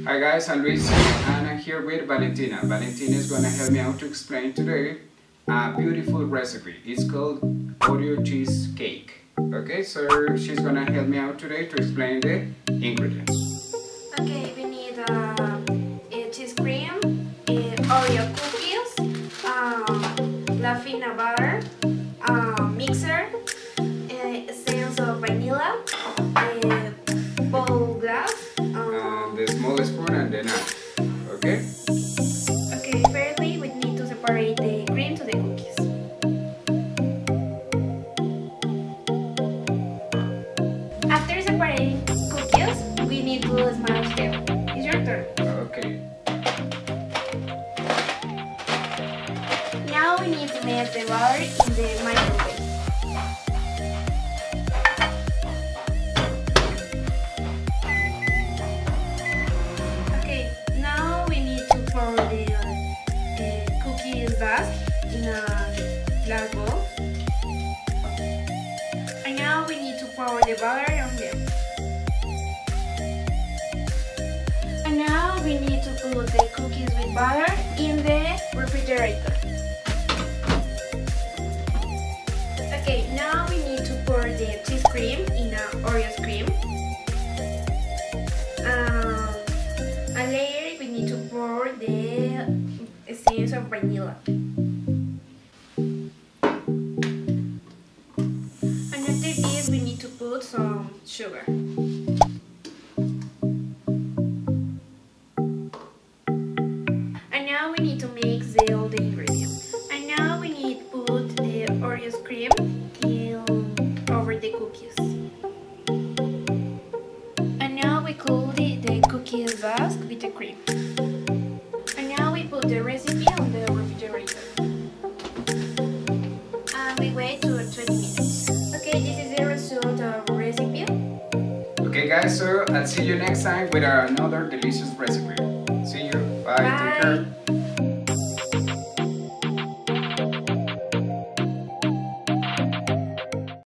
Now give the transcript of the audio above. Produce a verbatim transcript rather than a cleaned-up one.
Hi guys, I'm Luis and I'm here with Valentina. Valentina is going to help me out to explain today a beautiful recipe. It's called Oreo cheesecake. Okay, so she's going to help me out today to explain the ingredients. Okay, we need uh, a cheese cream, uh, Oreo cookies, uh, La Fina butter, uh, mixer, uh, essence of vanilla, uh, bowl glass, And the small spoon and the knife. Okay? Okay, firstly we need to separate the cream to the cookies. After separating cookies, we need to smash them. It's your turn. Okay. Now we need to melt the butter in the microwave. Okay, now we need to pour the uh, cookies dust in a glass bowl. And now we need to pour the butter on them. And now we need to put the cookies with butter in the refrigerator. Okay, now we need to pour the cheese cream in a Oreo cream. Um, and later we need to pour the essence of vanilla. And after this we need to put some sugar. And now we need to mix the, all the ingredients. And now we need to put the Oreo cream in, over the cookies. And now we cool the, the cookies dust with the cream. And now we put the recipe on the refrigerator. And we wait for twenty minutes. Okay, this is the result of the recipe. Okay guys, so I'll see you next time with another delicious recipe. See you. Bye. Bye. Take care.